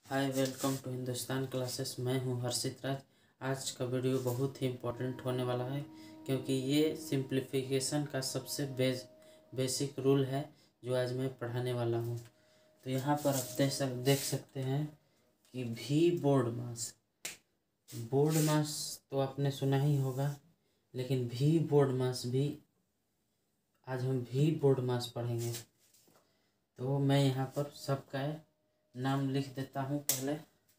Hi, welcome to Hindustan classes. मैं हूं हर्षित राज। आज का वीडियो बहुत ही इम्पोर्टेंट होने वाला है क्योंकि ये सिंप्लीफिकेशन का सबसे बेसिक रूल है जो आज मैं पढ़ाने वाला हूं। तो यहाँ पर आप देख सकते हैं कि बोर्ड मास तो आपने सुना ही होगा, लेकिन बोर्ड मास भी आज हम बोर्ड मास पढ़ेंगे। तो मैं यहाँ पर सबका नाम लिख देता हूँ पहले।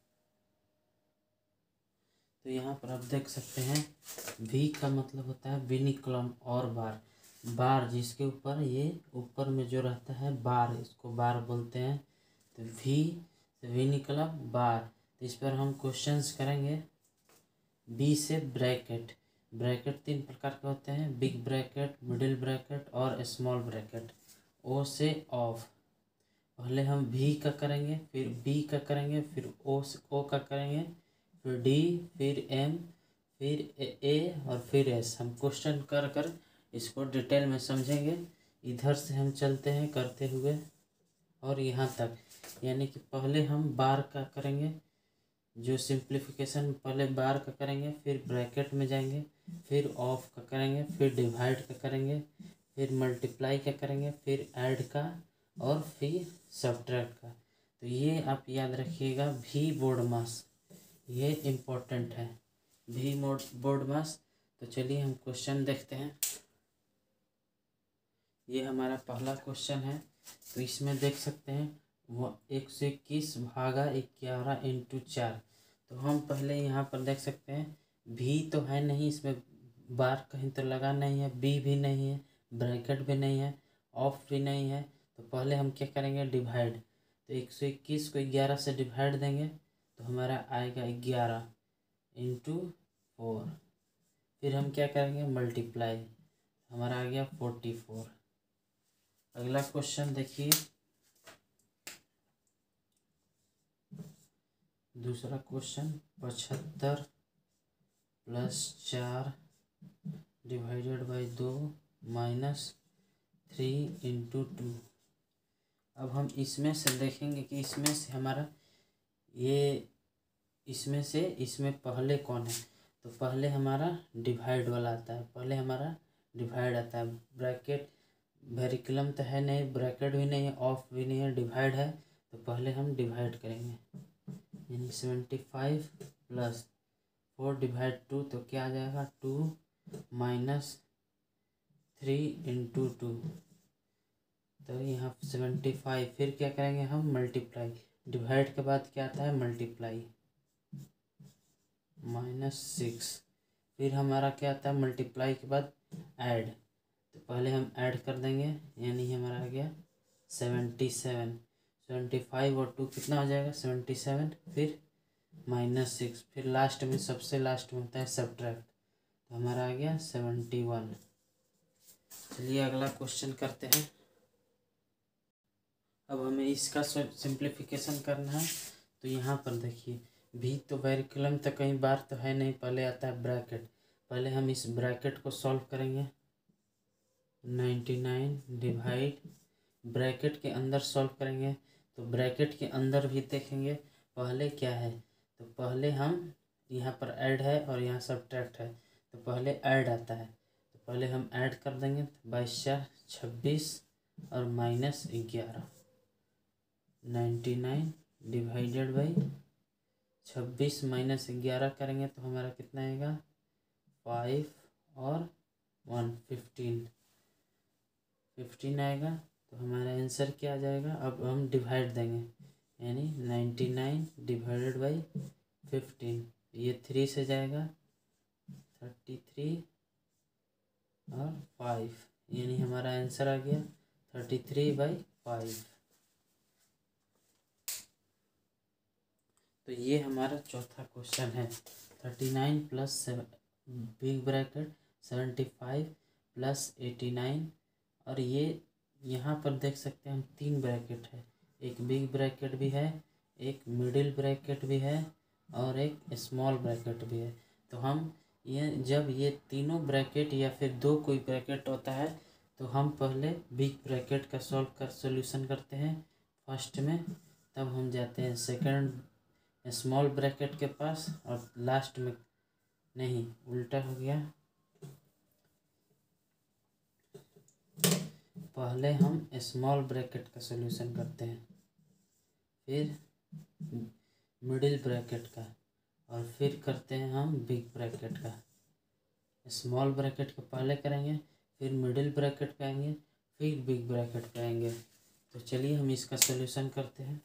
तो यहाँ पर आप देख सकते हैं वी का मतलब होता है विनिकुलम और बार जिसके ऊपर ये ऊपर में जो रहता है बार, इसको बार बोलते हैं। तो विनिकुलम बार। तो इस पर हम क्वेश्चंस करेंगे। बी से ब्रैकेट तीन प्रकार के होते हैं, बिग ब्रैकेट, मिडिल ब्रैकेट और स्मॉल ब्रैकेट। ओ से ऑफ। पहले हम वी का करेंगे, फिर बी का करेंगे, फिर ओ का करेंगे, फिर डी, फिर एम, फिर ए और फिर एस। हम क्वेश्चन कर इसको डिटेल में समझेंगे। इधर से हम चलते हैं करते हुए और यहाँ तक, यानी कि पहले हम बार का करेंगे, जो सिंप्लीफिकेशन पहले बार का करेंगे, फिर ब्रैकेट में जाएंगे, फिर ऑफ का करेंगे, फिर डिवाइड का करेंगे, फिर मल्टीप्लाई का करेंगे, फिर ऐड का और फिर सब्ट्रैक्ट का। तो ये आप याद रखिएगा, भी बोर्ड मास ये इम्पोर्टेंट है, भी बोर्ड मास। तो चलिए हम क्वेश्चन देखते हैं। ये हमारा पहला क्वेश्चन है। तो इसमें देख सकते हैं वो 121 भागा 11 इंटू 4। तो हम पहले यहाँ पर देख सकते हैं भी तो है नहीं, इसमें बार कहीं तो लगा नहीं है, बी भी नहीं है, ब्रैकेट भी नहीं है, ऑफ भी नहीं है। तो पहले हम क्या करेंगे, डिवाइड। तो 121 को 11 से डिवाइड देंगे तो हमारा आएगा 11 इंटू 4। फिर हम क्या करेंगे, मल्टीप्लाई, हमारा आ गया 44। अगला क्वेश्चन देखिए, दूसरा question 75 plus 4 divided by 2 minus 3 into 2। अब हम इसमें से देखेंगे कि इसमें से हमारा इसमें पहले कौन है। तो पहले हमारा डिवाइड वाला आता है, पहले हमारा डिवाइड आता है। ब्रैकेट वेरिकुलम तो है नहीं, ब्रैकेट भी नहीं है, ऑफ भी नहीं है, डिवाइड है। तो पहले हम डिवाइड करेंगे, यानी 75 प्लस 4 डिवाइड 2, तो क्या आ जाएगा 2 माइनस 3 इंटू 2। तो यहाँ 75, फिर क्या करेंगे हम, मल्टीप्लाई। डिवाइड के बाद क्या आता है, मल्टीप्लाई, -6। फिर हमारा क्या आता है, मल्टीप्लाई के बाद ऐड। तो पहले हम ऐड कर देंगे, यानी हमारा आ गया 77। 75 और 2 कितना हो जाएगा, 77। फिर -6, फिर लास्ट में सबसे लास्ट में होता है सब्ट्रैक्ट। तो हमारा आ गया 71। चलिए अगला क्वेश्चन करते हैं। अब हमें इसका सिंप्लीफिकेशन करना है। तो यहाँ पर देखिए, भी तो वेरिकुलम तो कहीं बार तो है नहीं, पहले आता है ब्रैकेट। पहले हम इस ब्रैकेट को सॉल्व करेंगे। 99 डिवाइड, ब्रैकेट के अंदर सॉल्व करेंगे। तो ब्रैकेट के अंदर भी देखेंगे पहले क्या है। तो पहले हम यहाँ पर ऐड है और यहाँ सब्ट्रैक्ट है। तो पहले ऐड आता है, तो पहले हम ऐड कर देंगे। 22 26 और -11। 99 डिवाइडेड बाई 26 -11 करेंगे तो हमारा कितना आएगा, 5 और 1 15 आएगा। तो हमारा आंसर क्या आ जाएगा। अब हम डिवाइड देंगे, यानी 99 डिवाइडेड बाई 15, ये 3 से जाएगा 33 और 5, यानी हमारा आंसर आ गया 33/5। तो ये हमारा चौथा क्वेश्चन है। 39 प्लस बिग ब्रैकेट 75 प्लस 89। और ये यहाँ पर देख सकते हैं हम 3 ब्रैकेट है, एक बिग ब्रैकेट भी है, एक मिडिल ब्रैकेट भी है और एक स्मॉल ब्रैकेट भी है। तो हम जब ये तीनों ब्रैकेट या फिर 2 कोई ब्रैकेट होता है तो हम पहले बिग ब्रैकेट का सोल्यूशन करते हैं फर्स्ट में, तब हम जाते हैं सेकंड स्मॉल ब्रैकेट के पास और लास्ट में नहीं, उल्टा हो गया। पहले हम स्मॉल ब्रैकेट का सॉल्यूशन करते हैं, फिर मिडिल ब्रैकेट का, और फिर करते हैं हम बिग ब्रैकेट का। स्मॉल ब्रैकेट को पहले करेंगे, फिर मिडिल ब्रैकेट पे आएंगे, फिर बिग ब्रैकेट पे आएंगे। तो चलिए हम इसका सॉल्यूशन करते हैं।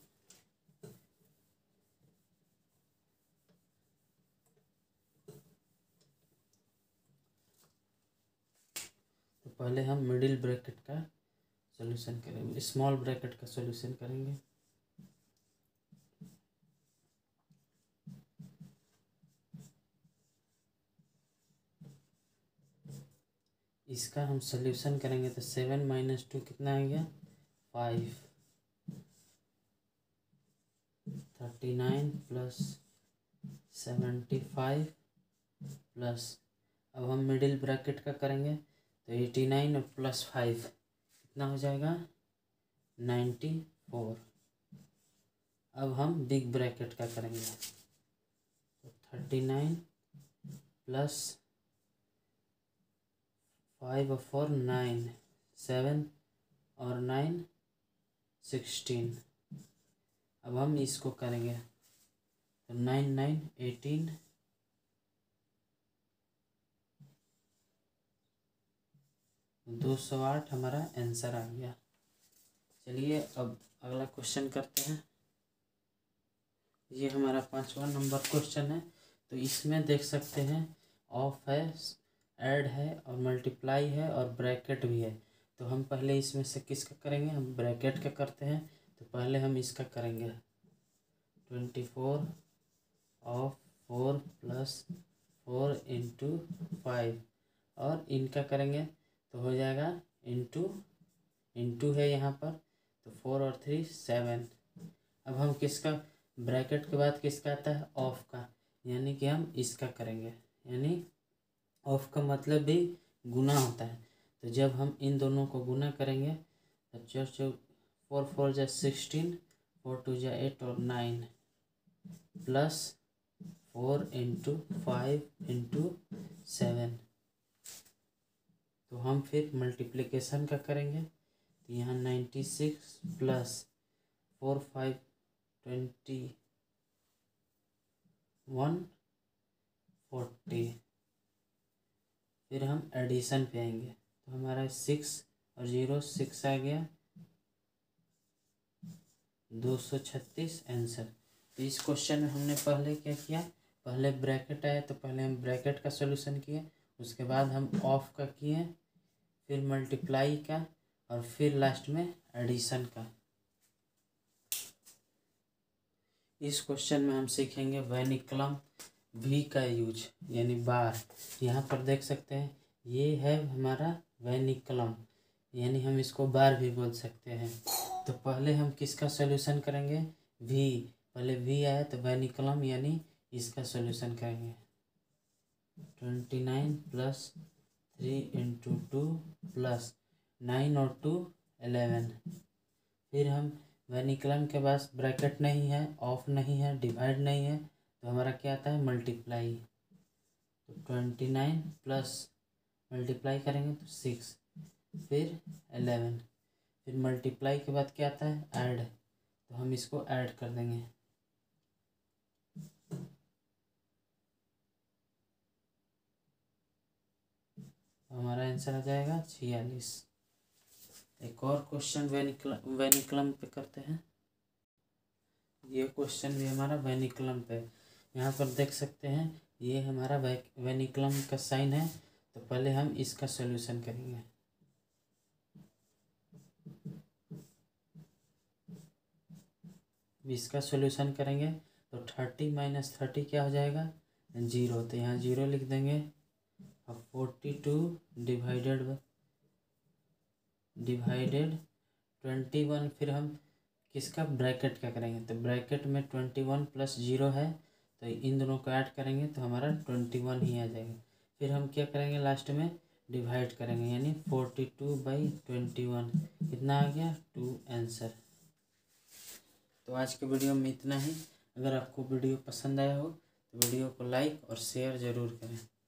तो पहले हम मिडिल ब्रैकेट का सॉल्यूशन करेंगे, स्मॉल ब्रैकेट का सॉल्यूशन करेंगे। इसका हम सॉल्यूशन करेंगे तो 7 - 2 कितना आ गया, 5। 39 प्लस 75 प्लस, अब हम मिडिल ब्रैकेट का करेंगे तो 89 और प्लस 5 कितना हो जाएगा, 94। अब हम बिग ब्रैकेट का करेंगे तो 39 प्लस 5 और 4 9, 7 और 9 16। अब हम इसको करेंगे तो 9 9 18, 208 हमारा आंसर आ गया। चलिए अब अगला क्वेश्चन करते हैं। ये हमारा 5वां नंबर क्वेश्चन है। तो इसमें देख सकते हैं ऑफ है, ऐड है और मल्टीप्लाई है और ब्रैकेट भी है। तो हम पहले इसमें से किसका करेंगे, हम ब्रैकेट का करते हैं। तो पहले हम इसका करेंगे 24 ऑफ 4 प्लस 4 इंटू 5, और इनका करेंगे तो हो जाएगा इंटू है यहाँ पर, तो 4 और 3 7। अब हम किसका, ब्रैकेट के बाद किसका आता है, ऑफ का, यानी कि हम इसका करेंगे। यानी ऑफ का मतलब भी गुना होता है। तो जब हम इन दोनों को गुना करेंगे तो 4 4 जा 16, 4 2 जा 8 और 9 प्लस 4 इंटू 5 इंटू 7। तो हम फिर मल्टीप्लिकेशन का करेंगे तो यहाँ 96 प्लस 4 5 21 40। फिर हम एडिशन पे आएंगे तो हमारा 6 और 0 6 आ गया, 236 आंसर। तो इस क्वेश्चन में हमने पहले क्या किया, पहले ब्रैकेट आया तो पहले हम ब्रैकेट का सॉल्यूशन किए, उसके बाद हम ऑफ का किए, फिर मल्टीप्लाई का, और फिर लास्ट में एडिशन का। इस क्वेश्चन में हम सीखेंगे वेनिकलम भी का यूज, यानी बार। यहाँ पर देख सकते हैं ये है हमारा वेनिकलम, यानी हम इसको बार भी बोल सकते हैं। तो पहले हम किसका सॉल्यूशन करेंगे, भी, पहले भी आया तो वेनिकलम यानी इसका सॉल्यूशन करेंगे। 29 प्लस 3 इंटू 2 प्लस 9 और 2 11। फिर हम वेनिकलम के पास ब्रैकेट नहीं है, ऑफ नहीं है, डिवाइड नहीं है, तो हमारा क्या आता है, मल्टीप्लाई। तो 29 प्लस मल्टीप्लाई करेंगे तो 6, फिर 11, फिर मल्टीप्लाई के बाद क्या आता है, ऐड। तो हम इसको ऐड कर देंगे। तो हमारा आंसर आ जाएगा 46। एक और क्वेश्चन वेनिकलम पे करते हैं। ये क्वेश्चन भी हमारा वेनिकलम पे, यहाँ पर देख सकते हैं ये हमारा वेनिकलम का साइन है। तो पहले हम इसका सॉल्यूशन करेंगे। इसका सॉल्यूशन करेंगे तो 30 - 30 क्या हो जाएगा, 0। तो यहाँ 0 लिख देंगे। अब 42 डिवाइडेड 21, फिर हम किसका, ब्रैकेट का करेंगे। तो ब्रैकेट में 21 प्लस 0 है, तो इन दोनों को ऐड करेंगे तो हमारा 21 ही आ जाएगा। फिर हम क्या करेंगे, लास्ट में डिवाइड करेंगे, यानी 42/21 कितना आ गया, 2 आंसर। तो आज के वीडियो में इतना ही। अगर आपको वीडियो पसंद आया हो तो वीडियो को लाइक और शेयर ज़रूर करें।